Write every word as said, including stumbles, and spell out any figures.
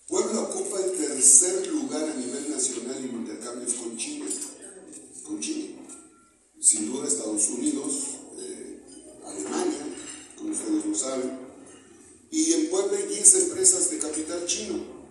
Puebla ocupa el tercer lugar a nivel nacional en intercambios con China. Con China. Sin duda Estados Unidos, eh, Alemania, como ustedes lo saben. Y en Puebla hay diez empresas de capital chino.